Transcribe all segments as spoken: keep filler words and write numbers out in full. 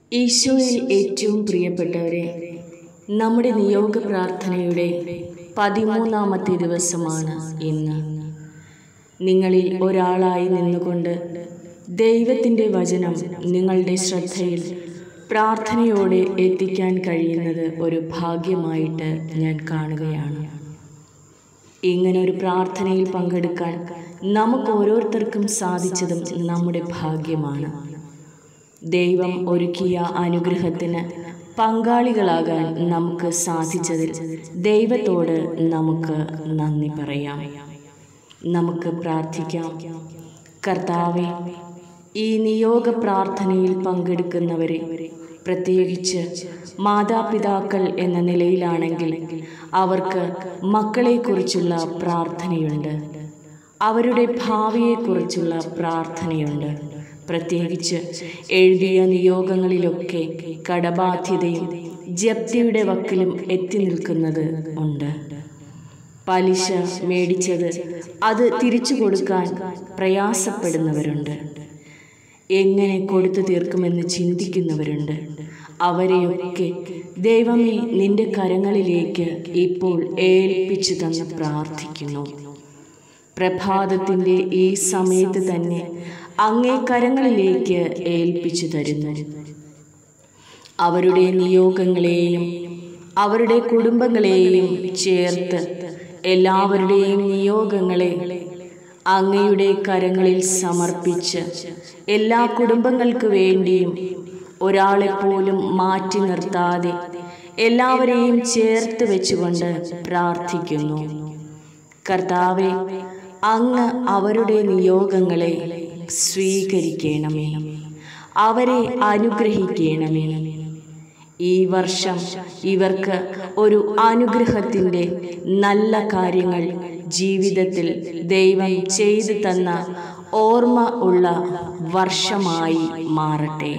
ഈശോയിൽ ഏറ്റവും പ്രിയപ്പെട്ടവരെ, നമ്മുടെ നിയോഗ പ്രാർത്ഥനയുടെ പതിമൂന്നാമത്തെ ദിവസമാണ് ഇന്ന്. നിങ്ങളിൽ ഒരാളായി നിന്നുകൊണ്ട് ദൈവത്തിൻ്റെ വചനം നിങ്ങളുടെ ശ്രദ്ധയിൽ പ്രാർത്ഥനയോടെ എത്തിക്കാൻ കഴിയുന്നത് ഒരു ഭാഗ്യമായിട്ട് ഞാൻ കാണുകയാണ്. ഇങ്ങനൊരു പ്രാർത്ഥനയിൽ പങ്കെടുക്കാൻ നമുക്ക് ഓരോരുത്തർക്കും സാധിച്ചതും നമ്മുടെ ഭാഗ്യമാണ്. ദൈവം ഒരുക്കിയ അനുഗ്രഹത്തിന് പങ്കാളികളാകാൻ നമുക്ക് സാധിച്ചതിൽ ദൈവത്തോട് നമുക്ക് നന്ദി പറയാം. നമുക്ക് പ്രാർത്ഥിക്കാം. കർത്താവേ, ഈ നിയോഗ പ്രാർത്ഥനയിൽ പങ്കെടുക്കുന്നവരെ, പ്രത്യേകിച്ച് മാതാപിതാക്കൾ എന്ന നിലയിലാണെങ്കിൽ അവർക്ക് മക്കളെക്കുറിച്ചുള്ള പ്രാർത്ഥനയുണ്ട്, അവരുടെ ഭാവിയെക്കുറിച്ചുള്ള പ്രാർത്ഥനയുണ്ട്. പ്രത്യേകിച്ച് എഴുതിയ നിയോഗങ്ങളിലൊക്കെ കടബാധ്യതയും ജപ്തിയുടെ വക്കിലും എത്തി നിൽക്കുന്നത് ഉണ്ട്. പലിശ മേടിച്ചത് അത് തിരിച്ചു കൊടുക്കാൻ പ്രയാസപ്പെടുന്നവരുണ്ട്. എങ്ങനെ കൊടുത്തു തീർക്കുമെന്ന് ചിന്തിക്കുന്നവരുണ്ട്. അവരെയൊക്കെ ദൈവമേ നിന്റെ കരങ്ങളിലേക്ക് ഇപ്പോൾ ഏൽപ്പിച്ചു തന്ന് പ്രാർത്ഥിക്കുന്നു. പ്രഭാതത്തിൻ്റെ ഈ സമയത്ത് തന്നെ അങ്ങേ കരങ്ങളിലേക്ക് ഏൽപ്പിച്ചു തരുന്നു. അവരുടെ നിയോഗങ്ങളെയും അവരുടെ കുടുംബങ്ങളെയും ചേർത്ത് എല്ലാവരുടെയും നിയോഗങ്ങളെ അങ്ങയുടെ കരങ്ങളിൽ സമർപ്പിച്ച് എല്ലാ കുടുംബങ്ങൾക്ക് വേണ്ടിയും ഒരാളെപ്പോലും മാറ്റി നിർത്താതെ എല്ലാവരെയും ചേർത്ത് വെച്ചുകൊണ്ട് പ്രാർത്ഥിക്കുന്നു. കർത്താവേ, അങ്ങ് അവരുടെ നിയോഗങ്ങളെ സ്വീകരിക്കണമേ, അവരെ അനുഗ്രഹിക്കണമേ. ഈ വർഷം ഇവർക്ക് ഒരു അനുഗ്രഹത്തിൻ്റെ നല്ല കാര്യങ്ങൾ ജീവിതത്തിൽ ദൈവം ചെയ്തു തന്ന ഓർമ്മ ഉള്ള വർഷമായി മാറട്ടെ.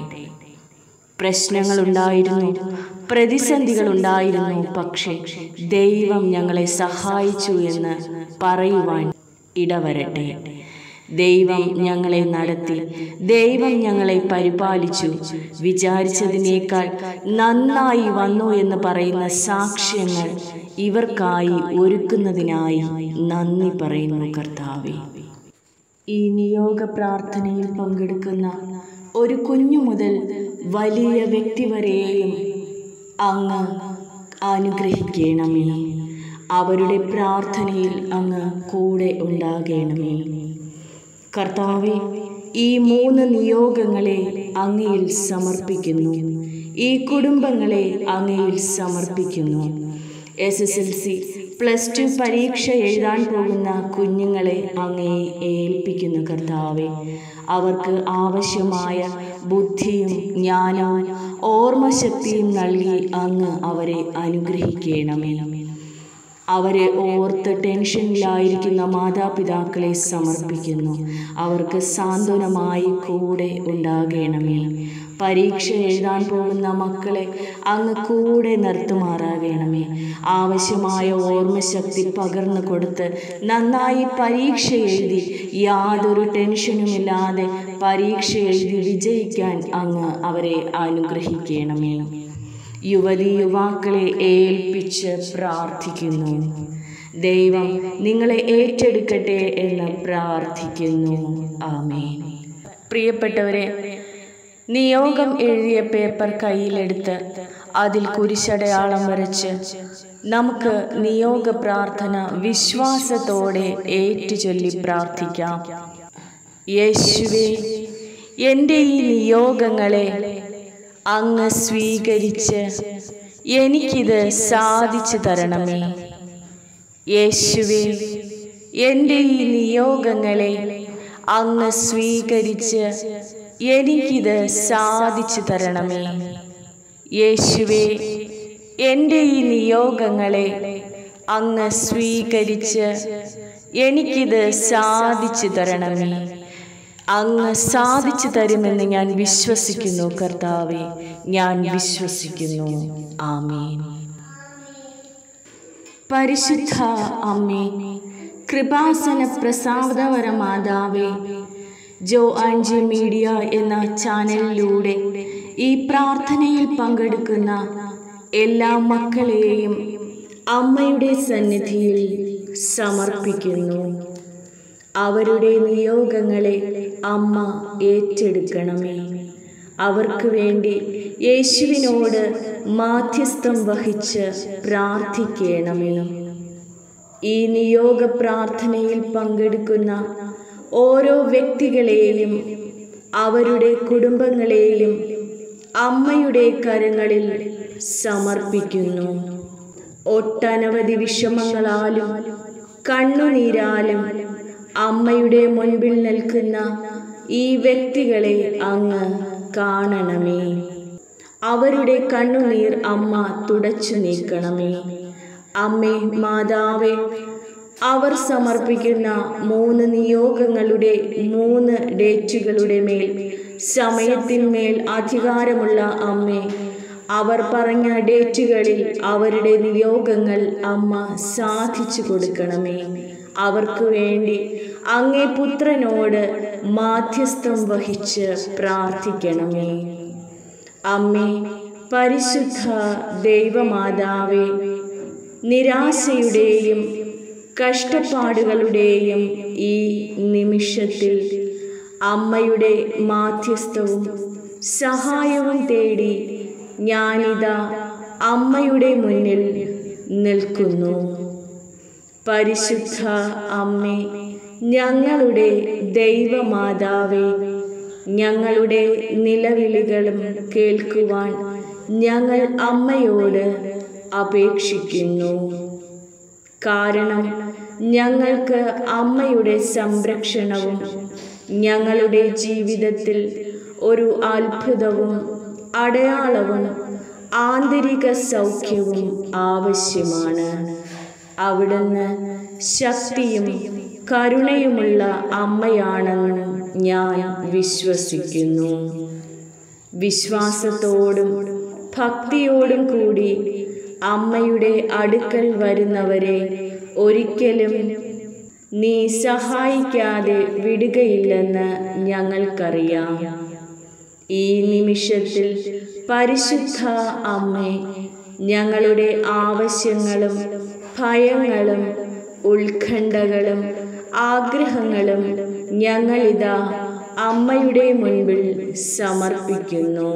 പ്രശ്നങ്ങളുണ്ടായിരുന്നു, പ്രതിസന്ധികളുണ്ടായിരുന്നു, പക്ഷേ ദൈവം ഞങ്ങളെ സഹായിച്ചു എന്ന് പറയുവാൻ ഇടവരട്ടെ. ദൈവം ഞങ്ങളെ നടത്തി, ദൈവം ഞങ്ങളെ പരിപാലിച്ചു, വിചാരിച്ചതിനേക്കാൾ നന്നായി വന്നു എന്ന് പറയുന്ന സാക്ഷ്യങ്ങൾ ഇവർക്കായി ഒരുക്കുന്നതിനായി നന്ദി പറയുന്നു. കർത്താവേ, ഈ നിയോഗ പ്രാർത്ഥനയിൽ പങ്കെടുക്കുന്ന ഒരു കുഞ്ഞു മുതൽ വലിയ വ്യക്തി വരെയും അങ്ങ് അനുഗ്രഹിക്കണമേ. അവരുടെ പ്രാർത്ഥനയിൽ അങ്ങ് കൂടെ ഉണ്ടാകണമേ. കർത്താവേ, ഈ മൂന്ന് നിയോഗങ്ങളെ അങ്ങയിൽ സമർപ്പിക്കുന്നു. ഈ കുടുംബങ്ങളെ അങ്ങയിൽ സമർപ്പിക്കുന്നു. S S L C plus two പരീക്ഷ എഴുതാൻ പോകുന്ന കുഞ്ഞുങ്ങളെ അങ്ങയെ ഏൽപ്പിക്കുന്നു. കർത്താവേ, അവർക്ക് ആവശ്യമായ ബുദ്ധിയും ജ്ഞാനവും ഓർമ്മശക്തിയും നൽകി അങ്ങ് അവരെ അനുഗ്രഹിക്കണമേ. അവരെ ഓർത്ത് ടെൻഷനിലായിരിക്കുന്ന മാതാപിതാക്കളെ സമർപ്പിക്കുന്നു. അവർക്ക് സാന്ത്വനമായി കൂടെ ഉണ്ടാകണമേ. പരീക്ഷ എഴുതാൻ പോകുന്ന മക്കളെ അങ്ങ് കൂടെ നിർത്തുമാറാകണമേ. ആവശ്യമായ ഓർമ്മശക്തി പകർന്നു കൊടുത്ത് നന്നായി പരീക്ഷ എഴുതി യാതൊരു ടെൻഷനുമില്ലാതെ പരീക്ഷ എഴുതി വിജയിക്കാൻ അങ്ങ് അവരെ അനുഗ്രഹിക്കണമേ. യുവതി യുവാക്കളെ ഏൽപ്പിച്ച് പ്രാർത്ഥിക്കുന്നു. ദൈവം നിങ്ങളെ ഏറ്റെടുക്കട്ടെ എന്ന് പ്രാർത്ഥിക്കുന്നു. ആമേൻ. പ്രിയപ്പെട്ടവരെ, നിയോഗം എഴുതിയ പേപ്പർ കയ്യിലെടുത്ത് അതിൽ കുരിശടയാളം വരച്ച് നമുക്ക് നിയോഗ പ്രാർത്ഥന വിശ്വാസത്തോടെ ഏറ്റുചൊല്ലി പ്രാർത്ഥിക്കാം. യേശുവേ, എൻ്റെ ഈ നിയോഗങ്ങളെ അങ്ങ് സ്വീകരിച്ച് എനിക്കിത് സാധിച്ചു തരണമേ. യേശുവേ, എൻ്റെ ഈ നിയോഗങ്ങളെ അങ്ങ് സ്വീകരിച്ച് എനിക്കിത് സാധിച്ചു തരണമേ. യേശുവേ, എൻ്റെ ഈ നിയോഗങ്ങളെ അങ്ങ് സ്വീകരിച്ച് എനിക്കിത് സാധിച്ചു തരണമേ. അങ്ങ് സാധിച്ചു തരുമെന്ന് ഞാൻ വിശ്വസിക്കുന്നു. കർത്താവേ, ഞാൻ വിശ്വസിക്കുന്നു. ആമേൻ. പരിശുദ്ധ അമ്മേ, കൃപാസന പ്രസാദവര മാതാവേ, ജോ ആൻഡ് ജെ മീഡിയ എന്ന ചാനലിലൂടെ ഈ പ്രാർത്ഥനയിൽ പങ്കെടുക്കുന്ന എല്ലാ മക്കളെയും അമ്മയുടെ സന്നിധിയിൽ സമർപ്പിക്കുന്നു. അവരുടെ നിയോഗങ്ങളെ അമ്മ ഏറ്റെടുക്കണമേ. അവർക്ക് വേണ്ടി യേശുവിനോട് മാധ്യസ്ഥം വഹിച്ച് പ്രാർത്ഥിക്കണമേ. ഈ നിയോഗ പ്രാർത്ഥനയിൽ പങ്കെടുക്കുന്ന ഓരോ വ്യക്തികളെയും അവരുടെ കുടുംബങ്ങളെയും അമ്മയുടെ കരങ്ങളിൽ സമർപ്പിക്കുന്നു. ഒട്ടനവധി വിഷമങ്ങളാലും കണ്ണുനീരാലും അമ്മയുടെ മുൻപിൽ നിൽക്കുന്ന ഈ വ്യക്തികളെ അങ്ങ് കാണണമേ. അവരുടെ കണ്ണുനീർ അമ്മ തുടച്ചു നീക്കണമേ. അമ്മേ മാതാവേ, അവർ സമർപ്പിക്കുന്ന മൂന്ന് നിയോഗങ്ങളുടെ മൂന്ന് ഡേറ്റുകളുടെ മേൽ സമയത്തിന്മേൽ അധികാരമുള്ള അമ്മേ, അവർ പറഞ്ഞ ഡേറ്റുകളിൽ അവരുടെ നിയോഗങ്ങൾ അമ്മ സാധിച്ചു കൊടുക്കണമേ. അവർക്ക് വേണ്ടി അങ്ങേ പുത്രനോട് മാധ്യസ്ഥം വഹിച്ച് പ്രാർത്ഥിക്കണമേ. അമ്മേ പരിശുദ്ധ ദൈവമാതാവേ, നിരാശയുടെയും കഷ്ടപ്പാടുകളുടെയും ഈ നിമിഷത്തിൽ അമ്മയുടെ മാധ്യസ്ഥവും സഹായവും തേടി ഞാനിതാ അമ്മയുടെ മുന്നിൽ നിൽക്കുന്നു. പരിശുദ്ധ അമ്മേ, ഞങ്ങളുടെ ദൈവമാതാവേ, ഞങ്ങളുടെ നിലവിളികളും കേൾക്കുവാൻ ഞങ്ങൾ അമ്മയോട് അപേക്ഷിക്കുന്നു. കാരണം ഞങ്ങൾക്ക് അമ്മയുടെ സംരക്ഷണവും ഞങ്ങളുടെ ജീവിതത്തിൽ ഒരു അത്ഭുതവും അടയാളവും ആന്തരിക സൗഖ്യവും ആവശ്യമാണ്. അവിടുന്ന് ശക്തിയും കരുണയുമുള്ള അമ്മയാണെന്ന് ഞാൻ വിശ്വസിക്കുന്നു. വിശ്വാസത്തോടും ഭക്തിയോടും കൂടി അമ്മയുടെ അടുക്കൽ വരുന്നവരെ ഒരിക്കലും നീ സഹായിക്കാതെ വിടുകയില്ലെന്ന് ഞങ്ങൾക്കറിയാം. ഈ നിമിഷത്തിൽ പരിശുദ്ധ അമ്മേ, ഞങ്ങളുടെ ആവശ്യങ്ങളും ഭയങ്ങളും ഉത്കണ്ഠകളും ആഗ്രഹങ്ങളും ഞങ്ങളിതാ അമ്മയുടെ മുൻപിൽ സമർപ്പിക്കുന്നു.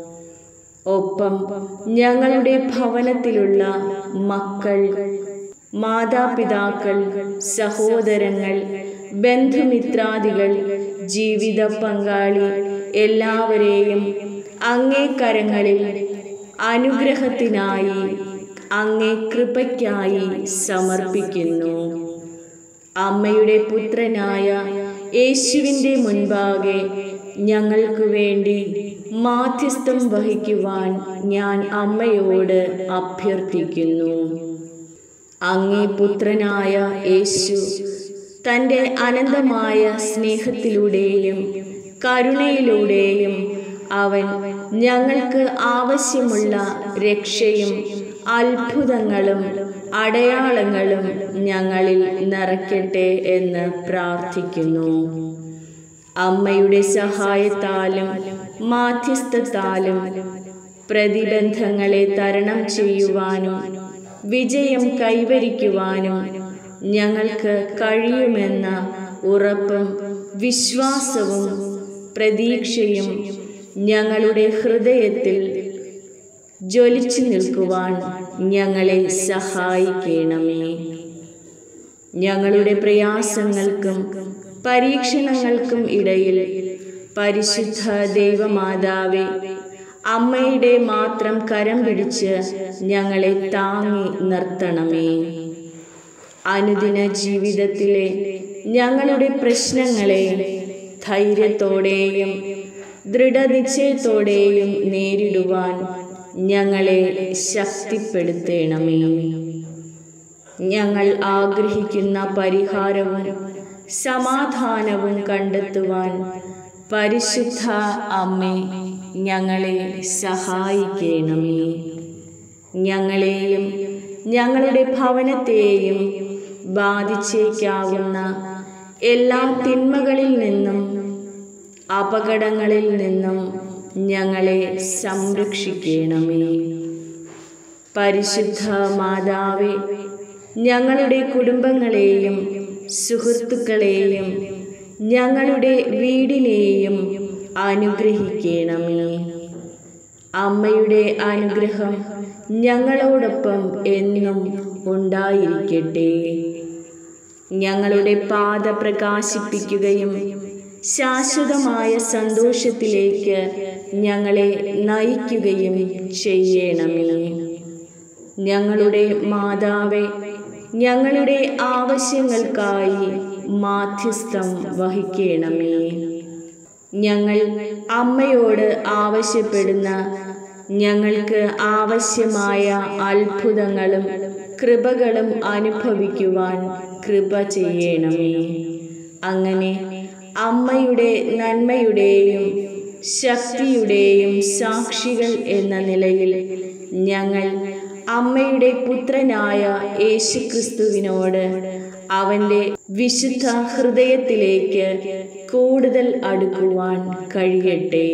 ഒപ്പം ഞങ്ങളുടെ ഭവനത്തിലുള്ള മക്കൾ, മാതാപിതാക്കൾ, സഹോദരങ്ങൾ, ബന്ധുമിത്രാദികൾ, ജീവിത പങ്കാളി എല്ലാവരെയും അങ്ങേ കരങ്ങളിൽ അനുഗ്രഹത്തിനായി അങ്ങേ കൃപയ്ക്കായി സമർപ്പിക്കുന്നു. അമ്മയുടെ പുത്രനായ യേശുവിൻ്റെ മുൻപാകെ ഞങ്ങൾക്ക് വേണ്ടി മാധ്യസ്ഥം വഹിക്കുവാൻ ഞാൻ അമ്മയോട് അഭ്യർത്ഥിക്കുന്നു. അങ്ങേ പുത്രനായ യേശു തൻ്റെ അനന്തമായ സ്നേഹത്തിലൂടെയും കരുണയിലൂടെയും അവൻ ഞങ്ങൾക്ക് ആവശ്യമുള്ള രക്ഷയും അത്ഭുതങ്ങളും അടയാളങ്ങളും ഞങ്ങളിൽ നിറയ്ക്കട്ടെ എന്ന് പ്രാർത്ഥിക്കുന്നു. അമ്മയുടെ സഹായത്താലും മാധ്യസ്ഥത്താലും പ്രതിബന്ധങ്ങളെ തരണം ചെയ്യുവാനും വിജയം കൈവരിക്കുവാനും ഞങ്ങൾക്ക് കഴിയുമെന്ന ഉറപ്പും വിശ്വാസവും പ്രതീക്ഷയും ഞങ്ങളുടെ ഹൃദയത്തിൽ ജ്വലിച്ചു നിൽക്കുവാൻ ഞങ്ങളെ സഹായിക്കണമേ. ഞങ്ങളുടെ പ്രയാസങ്ങൾക്കും പരീക്ഷണങ്ങൾക്കും ഇടയിൽ പരിശുദ്ധ ദൈവമാതാവേ, അമ്മയുടെ മാത്രം കരം പിടിച്ച് ഞങ്ങളെ താങ്ങി നിർത്തണമേ. അനുദിന ജീവിതത്തിലെ ഞങ്ങളുടെ പ്രശ്നങ്ങളെ ധൈര്യത്തോടെയും ദൃഢനിശ്ചയത്തോടെയും നേരിടുവാൻ ഞങ്ങളെ ശക്തിപ്പെടുത്തണമേ. ഞങ്ങൾ ആഗ്രഹിക്കുന്ന പരിഹാരവും സമാധാനവും കണ്ടെത്തുവാൻ പരിശുദ്ധ അമ്മേ ഞങ്ങളെ സഹായിക്കണമേ. ഞങ്ങളെയും ഞങ്ങളുടെ ഭവനത്തെയും ബാധിച്ചേക്കാവുന്ന എല്ലാ തിന്മകളിൽ നിന്നും അപകടങ്ങളിൽ നിന്നും ഞങ്ങളെ സംരക്ഷിക്കണമേ. പരിശുദ്ധ മാതാവേ, ഞങ്ങളുടെ കുടുംബങ്ങളെയും സുഹൃത്തുക്കളെയും ഞങ്ങളുടെ വീടിനെയും അനുഗ്രഹിക്കണമേ. അമ്മയുടെ അനുഗ്രഹം ഞങ്ങളോടൊപ്പം എന്നും ഉണ്ടായിരിക്കട്ടെ. ഞങ്ങളുടെ പാത പ്രകാശിപ്പിക്കുകയും ശാശ്വതമായ സന്തോഷത്തിലേക്ക് ഞങ്ങളെ നയിക്കുകയും ചെയ്യണമേ. ഞങ്ങളുടെ മാതാവേ, ഞങ്ങളുടെ ആവശ്യങ്ങൾക്കായി മാധ്യസ്ഥം വഹിക്കണമേ. ഞങ്ങൾ അമ്മയോട് ആവശ്യപ്പെടുന്ന ഞങ്ങൾക്ക് ആവശ്യമായ അത്ഭുതങ്ങളും കൃപകളും അനുഭവിക്കുവാൻ കൃപ ചെയ്യണമേ. അങ്ങനെ അമ്മയുടെ നന്മയുടെയും ശക്തിയുടെയും സാക്ഷികൾ എന്ന നിലയിൽ ഞങ്ങൾ അമ്മയുടെ പുത്രനായ യേശുക്രിസ്തുവിനോട് അവൻ്റെ വിശുദ്ധ ഹൃദയത്തിലേക്ക് കൂടുതൽ അടുക്കുവാൻ കഴിയട്ടെ.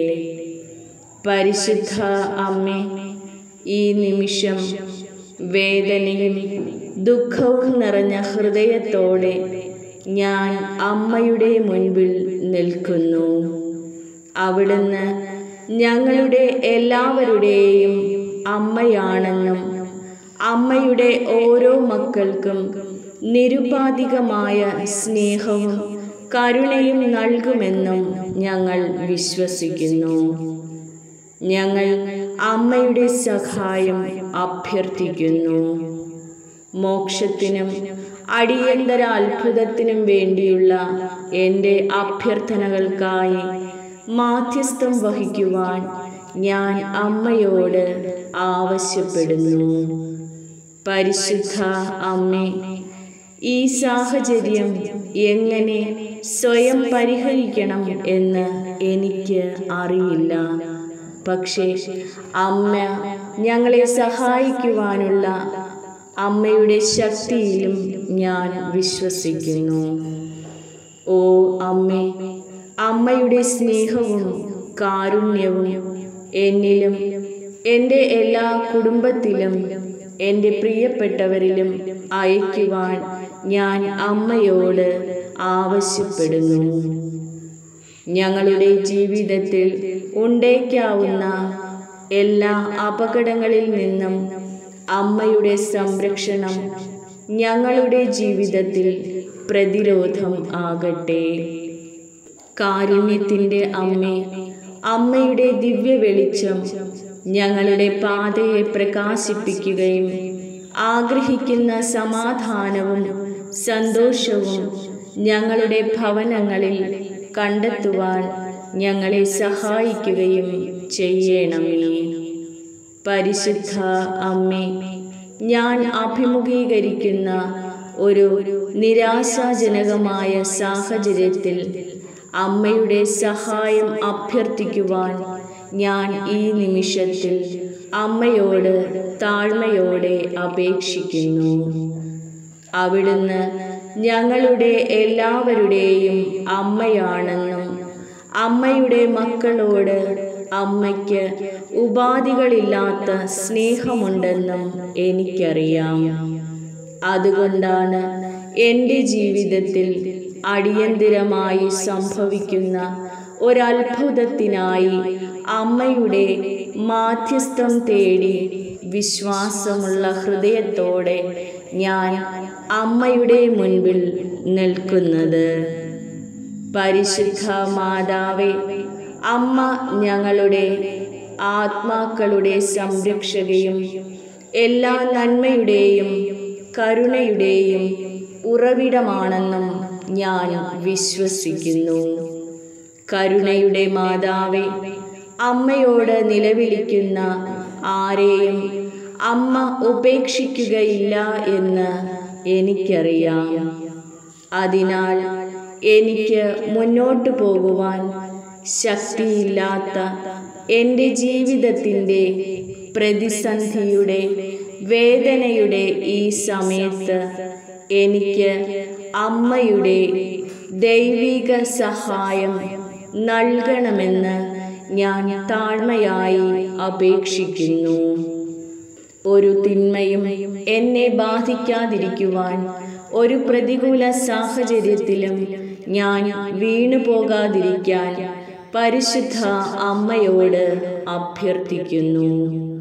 പരിശുദ്ധ അമ്മേ, ഈ നിമിഷം വേദനയും ദുഃഖവും നിറഞ്ഞ ഹൃദയത്തോടെ ഞാൻ അമ്മയുടെ മുൻപിൽ നിൽക്കുന്നു. അവിടുന്ന് ഞങ്ങളുടെ എല്ലാവരുടെയും അമ്മയാണെന്നും അമ്മയുടെ ഓരോ മക്കൾക്കും നിരുപാധികമായ സ്നേഹവും കരുണയും നൽകുമെന്നും ഞങ്ങൾ വിശ്വസിക്കുന്നു. ഞങ്ങൾ അമ്മയുടെ സഹായം അഭ്യർത്ഥിക്കുന്നു. മോക്ഷത്തിനും അടിയന്തര അത്ഭുതത്തിനും വേണ്ടിയുള്ള എൻ്റെ അഭ്യർത്ഥനകൾക്കായി മാധ്യസ്ഥം വഹിക്കുവാൻ ഞാൻ അമ്മയോട് ആവശ്യപ്പെടുന്നു. പരിശുദ്ധ അമ്മേ, ഈ സാഹചര്യം എങ്ങനെ സ്വയം പരിഹരിക്കണം എന്ന് എനിക്ക് അറിയില്ല. പക്ഷേ അമ്മ ഞങ്ങളെ സഹായിക്കുവാനുള്ള അമ്മയുടെ ശക്തിയിലും ഞാൻ വിശ്വസിക്കുന്നു. ഓ അമ്മേ, അമ്മയുടെ സ്നേഹവും കാരുണ്യവും എന്നിലും എൻ്റെ എല്ലാ കുടുംബത്തിലും എൻ്റെ പ്രിയപ്പെട്ടവരിലും അയക്കുവാൻ ഞാൻ അമ്മയോട് ആവശ്യപ്പെടുന്നു. ഞങ്ങളുടെ ജീവിതത്തിൽ ഉണ്ടേക്കാവുന്ന എല്ലാ അപകടങ്ങളിൽ നിന്നും അമ്മയുടെ സംരക്ഷണം ഞങ്ങളുടെ ജീവിതത്തിൽ പ്രതിരോധം ആകട്ടെ. കാരുണ്യത്തിൻ്റെ അമ്മേ, അമ്മയുടെ ദിവ്യ വെളിച്ചം ഞങ്ങളുടെ പാതയെ പ്രകാശിപ്പിക്കുകയും ആഗ്രഹിക്കുന്ന സമാധാനവും സന്തോഷവും ഞങ്ങളുടെ ഭവനങ്ങളിൽ കണ്ടെത്തുവാൻ ഞങ്ങളെ സഹായിക്കുകയും ചെയ്യണമേ. പരിശുദ്ധ അമ്മേ, ഞാൻ അഭിമുഖീകരിക്കുന്ന ഒരു നിരാശാജനകമായ സാഹചര്യത്തിൽ അമ്മയുടെ സഹായം അഭ്യർത്ഥിക്കുവാൻ ഞാൻ ഈ നിമിഷത്തിൽ അമ്മയോട് താഴ്മയോടെ അപേക്ഷിക്കുന്നു. അവിടുന്ന് ഞങ്ങളുടെ എല്ലാവരുടെയും അമ്മയാണെന്നും അമ്മയുടെ മക്കളോട് അമ്മയ്ക്ക് ഉപാധികളില്ലാത്ത സ്നേഹമുണ്ടെന്നും എനിക്കറിയാം. അതുകൊണ്ടാണ് എൻ്റെ ജീവിതത്തിൽ അടിയന്തിരമായി സംഭവിക്കുന്ന ഒരത്ഭുതത്തിനായി അമ്മയുടെ മാധ്യസ്ഥം തേടി വിശ്വാസമുള്ള ഹൃദയത്തോടെ ഞാൻ അമ്മയുടെ മുൻപിൽ നിൽക്കുന്നത്. പരിശുദ്ധ മാതാവേ, അമ്മ ഞങ്ങളുടെ ആത്മാക്കളുടെ സംരക്ഷകയും എല്ലാ നന്മയുടെയും കരുണയുടെയും ഉറവിടമാണെന്നും ഞാൻ വിശ്വസിക്കുന്നു. കരുണയുടെ മാതാവേ, അമ്മയോട് നിലവിളിക്കുന്ന ആരെയും അമ്മ ഉപേക്ഷിക്കുകയില്ല എന്ന് എനിക്കറിയാം. അതിനാൽ എനിക്ക് മുന്നോട്ടു പോകുവാൻ ശക്തിയില്ലാത്ത എൻ്റെ ജീവിതത്തിൻ്റെ പ്രതിസന്ധിയുടെ വേദനയുടെ ഈ സമയത്ത് എനിക്ക് അമ്മയുടെ ദൈവിക സഹായം നൽകണമെന്ന് ഞാൻ താഴ്മയായി അപേക്ഷിക്കുന്നു. ഒരു തിന്മയും എന്നെ ബാധിക്കാതിരിക്കുവാൻ ഒരു പ്രതികൂല സാഹചര്യത്തിലും ഞാൻ വീണു പോകാതിരിക്കാൻ പരിശുദ്ധ അമ്മയോട് അഭ്യർത്ഥിക്കുന്നു.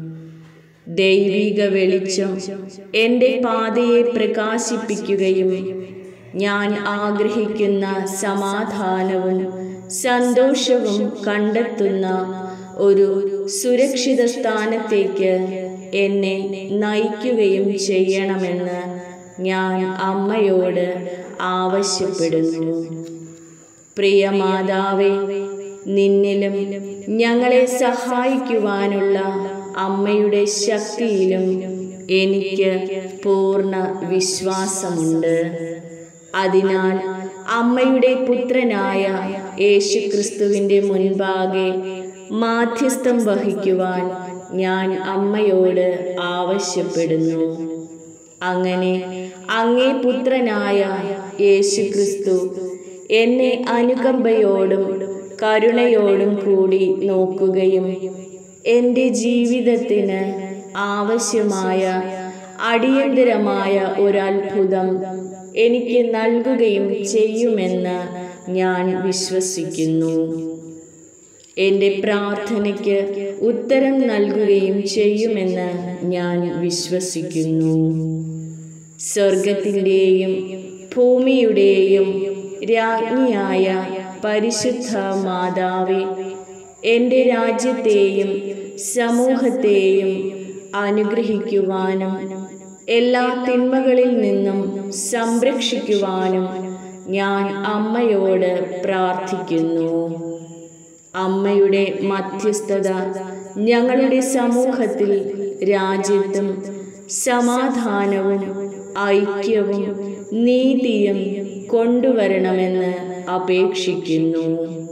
ദൈവിക വെളിച്ചം എൻ്റെ പാതയെ പ്രകാശിപ്പിക്കുകയും ഞാൻ ആഗ്രഹിക്കുന്ന സമാധാനവും സന്തോഷവും കണ്ടെത്തുന്ന ഒരു സുരക്ഷിത സ്ഥാനത്തേക്ക് എന്നെ നയിക്കുകയും ചെയ്യണമെന്ന് ഞാൻ അമ്മയോട് ആവശ്യപ്പെടുന്നു. പ്രിയ മാതാവേ, നിന്നിലും ഞങ്ങളെ സഹായിക്കുവാനുള്ള അമ്മയുടെ ശക്തിയിലും എനിക്ക് പൂർണ്ണ വിശ്വാസമുണ്ട്. അതിനാൽ അമ്മയുടെ പുത്രനായ യേശുക്രിസ്തുവിൻ്റെ മുൻപാകെ മാധ്യസ്ഥം വഹിക്കുവാൻ ഞാൻ അമ്മയോട് ആവശ്യപ്പെടുന്നു. അങ്ങനെ അങ്ങേ പുത്രനായ യേശുക്രിസ്തു എന്നെ അനുകമ്പയോടും കരുണയോടും കൂടി നോക്കുകയും എൻ്റെ ജീവിതത്തിന് ആവശ്യമായ അടിയന്തരമായ ഒരത്ഭുതം എനിക്ക് നൽകുകയും ചെയ്യുമെന്ന് ഞാൻ വിശ്വസിക്കുന്നു. എൻ്റെ പ്രാർത്ഥനയ്ക്ക് ഉത്തരം നൽകുകയും ചെയ്യുമെന്ന് ഞാൻ വിശ്വസിക്കുന്നു. സ്വർഗത്തിൻ്റെയും ഭൂമിയുടെയും രാജ്ഞിയായ പരിശുദ്ധ മാതാവേ, എൻ്റെ രാജ്യത്തെയും സമൂഹത്തെയും അനുഗ്രഹിക്കുവാനും എല്ലാ തിന്മകളിൽ നിന്നും സംരക്ഷിക്കുവാനും ഞാൻ അമ്മയോട് പ്രാർത്ഥിക്കുന്നു. അമ്മയുടെ മധ്യസ്ഥത ഞങ്ങളുടെ സമൂഹത്തിൽ, രാജ്യത്തും സമാധാനവും ഐക്യവും നീതിയും കൊണ്ടുവരണമെന്ന് അപേക്ഷിക്കുന്നു.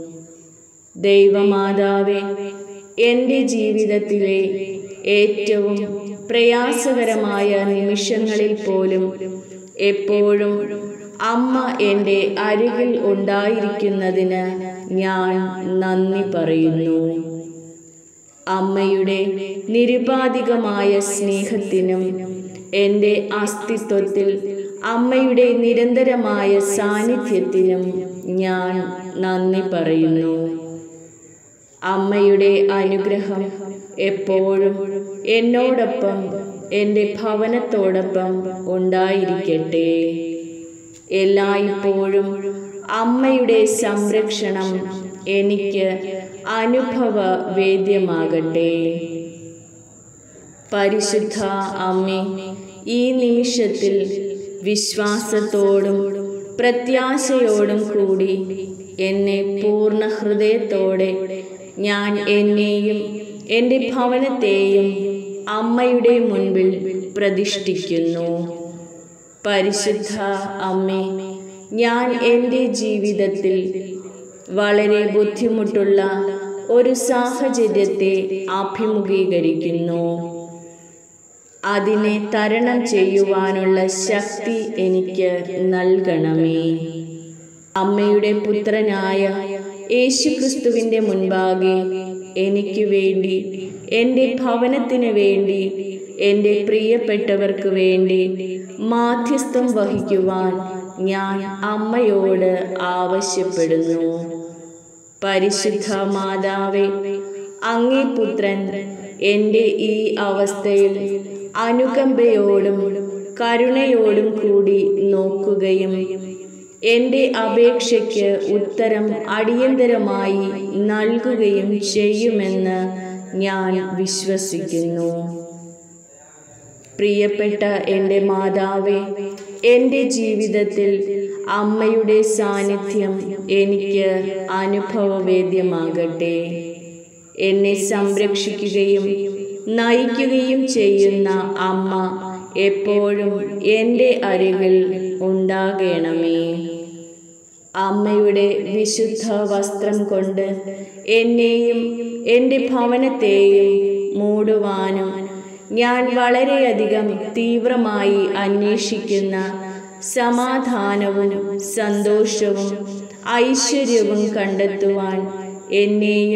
ദൈവമാതാവേ, എൻ്റെ ജീവിതത്തിലെ ഏറ്റവും പ്രയാസകരമായ നിമിഷങ്ങളിൽ പോലും എപ്പോഴും അമ്മ എൻ്റെ അരികിൽ ഉണ്ടായിരിക്കുന്നതിന് ഞാൻ നന്ദി പറയുന്നു. അമ്മയുടെ നിരുപാധികമായ സ്നേഹത്തിനും എൻ്റെ അസ്തിത്വത്തിൽ അമ്മയുടെ നിരന്തരമായ സാന്നിധ്യത്തിനും ഞാൻ നന്ദി പറയുന്നു. അമ്മയുടെ അനുഗ്രഹം എപ്പോഴും എന്നോടൊപ്പം എൻ്റെ ഭവനത്തോടൊപ്പം ഉണ്ടായിരിക്കട്ടെ. എല്ലായ്പ്പോഴും അമ്മയുടെ സംരക്ഷണം എനിക്ക് അനുഭവവേദ്യമാകട്ടെ. പരിശുദ്ധ അമ്മേ, ഈ നിമിഷത്തിൽ വിശ്വാസത്തോടും പ്രത്യാശയോടും കൂടി എന്നെ പൂർണ്ണ ഹൃദയത്തോടെ ഞാൻ എന്നെയും എൻ്റെ ഭവനത്തെയും അമ്മയുടെ മുൻപിൽ പ്രതിഷ്ഠിക്കുന്നു. പരിശുദ്ധ അമ്മേ, ഞാൻ എൻ്റെ ജീവിതത്തിൽ വളരെ ബുദ്ധിമുട്ടുള്ള ഒരു സാഹചര്യത്തെ അഭിമുഖീകരിക്കുന്നു. അതിനെ തരണം ചെയ്യുവാനുള്ള ശക്തി എനിക്ക് നൽകണമേ. അമ്മയുടെ പുത്രനായ യേശുക്രിസ്തുവിൻ്റെ മുൻപാകെ എനിക്ക് വേണ്ടി, എൻ്റെ ഭവനത്തിന് വേണ്ടി, എൻ്റെ പ്രിയപ്പെട്ടവർക്ക് വേണ്ടി മാധ്യസ്ഥം വഹിക്കുവാൻ ഞാൻ അമ്മയോട് ആവശ്യപ്പെടുന്നു. പരിശുദ്ധ മാതാവേ, അങ്ങേ പുത്രൻ എൻ്റെ ഈ അവസ്ഥയിൽ അനുകമ്പയോടും കരുണയോടും കൂടി നോക്കുകയും എൻ്റെ അപേക്ഷയ്ക്ക് ഉത്തരം അടിയന്തരമായി നൽകുകയും ചെയ്യുമെന്ന് ഞാൻ വിശ്വസിക്കുന്നു. പ്രിയപ്പെട്ട എൻ്റെ മാതാവേ, എൻ്റെ ജീവിതത്തിൽ അമ്മയുടെ സാന്നിധ്യം എനിക്ക് അനുഭവവേദ്യമാകട്ടെ. എന്നെ സംരക്ഷിക്കുകയും നയിക്കുകയും ചെയ്യുന്ന അമ്മ എപ്പോഴും എൻ്റെ അരികിൽ ഉണ്ടാകണമേ. അമ്മയുടെ വിശുദ്ധ വസ്ത്രം കൊണ്ട് എന്നെയും എൻ്റെ ഭവനത്തെയും മൂടുവാനും ഞാൻ വളരെയധികം തീവ്രമായി അന്വേഷിക്കുന്ന സമാധാനവും സന്തോഷവും ഐശ്വര്യവും കണ്ടെത്തുവാൻ എന്നെയും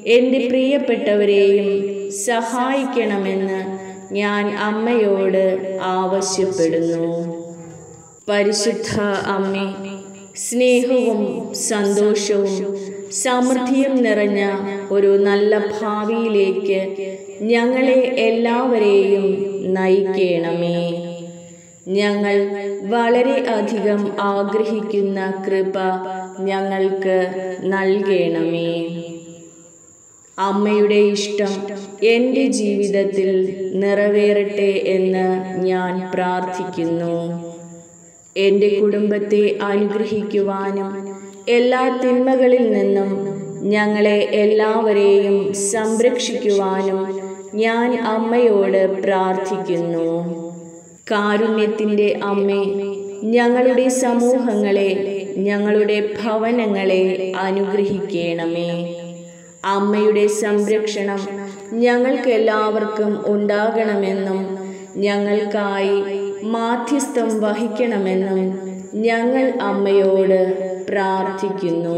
എൻ്റെ പ്രിയപ്പെട്ടവരെയും സഹായിക്കണമെന്ന് ഞാൻ അമ്മയോട് ആവശ്യപ്പെടുന്നു. പരിശുദ്ധ അമ്മേ, സ്നേഹവും സന്തോഷവും സമൃദ്ധിയും നിറഞ്ഞ ഒരു നല്ല ഭാവിയിലേക്ക് ഞങ്ങളെ എല്ലാവരെയും നയിക്കണമേ. ഞങ്ങൾ വളരെ അധികം ആഗ്രഹിക്കുന്ന കൃപ ഞങ്ങൾക്ക് നൽകണമേ. അമ്മയുടെ ഇഷ്ടം എൻ്റെ ജീവിതത്തിൽ നിറവേറട്ടെ എന്ന് ഞാൻ പ്രാർത്ഥിക്കുന്നു. എൻ്റെ കുടുംബത്തെ അനുഗ്രഹിക്കുവാനും എല്ലാ തിന്മകളിൽ നിന്നും ഞങ്ങളെ എല്ലാവരെയും സംരക്ഷിക്കുവാനും ഞാൻ അമ്മയോട് പ്രാർത്ഥിക്കുന്നു. കാരുണ്യത്തിൻ്റെ അമ്മേ, ഞങ്ങളുടെ സമൂഹങ്ങളെ, ഞങ്ങളുടെ ഭവനങ്ങളെ അനുഗ്രഹിക്കണമേ. അമ്മയുടെ സംരക്ഷണം ഞങ്ങൾക്കെല്ലാവർക്കും ഉണ്ടാകണമെന്നും ഞങ്ങൾക്കായി മാധ്യസ്ഥം വഹിക്കണമെന്നും ഞങ്ങൾ അമ്മയോട് പ്രാർത്ഥിക്കുന്നു.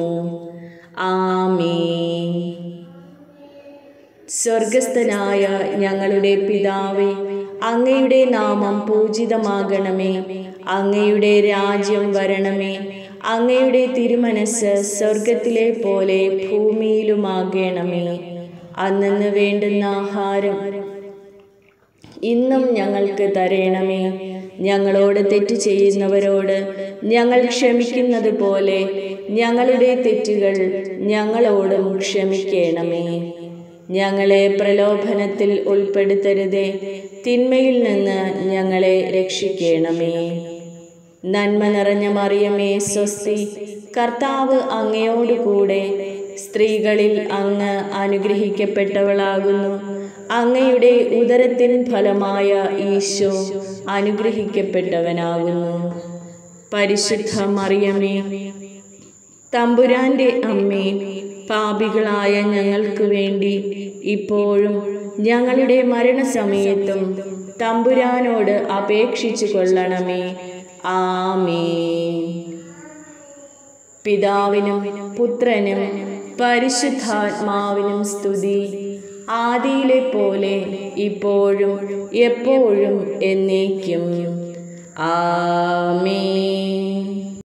ആമേൻ. സ്വർഗസ്ഥനായ ഞങ്ങളുടെ പിതാവേ, അങ്ങയുടെ നാമം പൂജിതമാകണമേ. അങ്ങയുടെ രാജ്യം വരണമേ. അങ്ങയുടെ തിരുമനസ് സ്വർഗത്തിലെ പോലെ ഭൂമിയിലുമാകണമേ. അന്നന്ന് വേണ്ടുന്ന ആഹാരം ഇന്നും ഞങ്ങൾക്ക് തരണമേ. ഞങ്ങളോട് തെറ്റ് ചെയ്യുന്നവരോട് ഞങ്ങൾ ക്ഷമിക്കുന്നത് പോലെ ഞങ്ങളുടെ തെറ്റുകൾ ഞങ്ങളോടും ക്ഷമിക്കണമേ. ഞങ്ങളെ പ്രലോഭനത്തിൽ ഉൾപ്പെടുത്തരുതേ, തിന്മയിൽ നിന്ന് ഞങ്ങളെ രക്ഷിക്കണമേ. നന്മ നിറഞ്ഞ മറിയമേ, സ്വസ്തി, കർത്താവ് അങ്ങയോടുകൂടെ സ്ത്രീകളിൽ അങ്ങ് അനുഗ്രഹിക്കപ്പെട്ടവളാകുന്നു. അങ്ങയുടെ ഉദരത്തിൻ ഫലമായ ഈശോ അനുഗ്രഹിക്കപ്പെട്ടവനാകുന്നു. പരിശുദ്ധ മറിയമേ, തമ്പുരാന്റെ അമ്മേ, പാപികളായ ഞങ്ങൾക്ക് വേണ്ടി ഇപ്പോഴും ഞങ്ങളുടെ മരണസമയത്തും തമ്പുരാനോട് അപേക്ഷിച്ചു കൊള്ളണമേ. ആമേൻ. പിതാവിനും പുത്രനും പരിശുദ്ധാത്മാവിനും സ്തുതി, ആദിയിലെ പോലെ ഇപ്പോഴും എപ്പോഴും എന്നേക്കും. ആമേൻ.